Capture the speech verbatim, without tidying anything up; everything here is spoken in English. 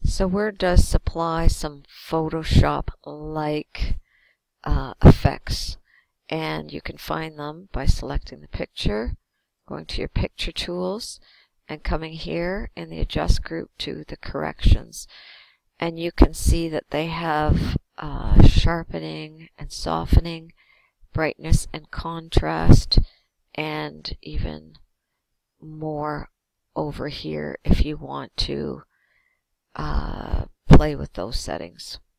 So Word does supply some Photoshop-like uh, effects, and you can find them by selecting the picture, going to your picture tools, and coming here in the adjust group to the corrections. And you can see that they have uh, sharpening and softening, brightness and contrast, and even more over here if you want to uh, play with those settings.